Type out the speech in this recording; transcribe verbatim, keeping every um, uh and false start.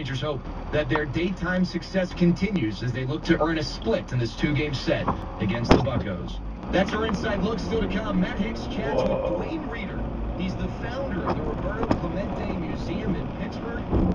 Rangers hope that their daytime success continues as they look to earn a split in this two-game set against the Buccos. That's our inside look. Still to come, Matt Hicks chats with Dwayne Reeder. He's the founder of the Roberto Clemente Museum in Pittsburgh.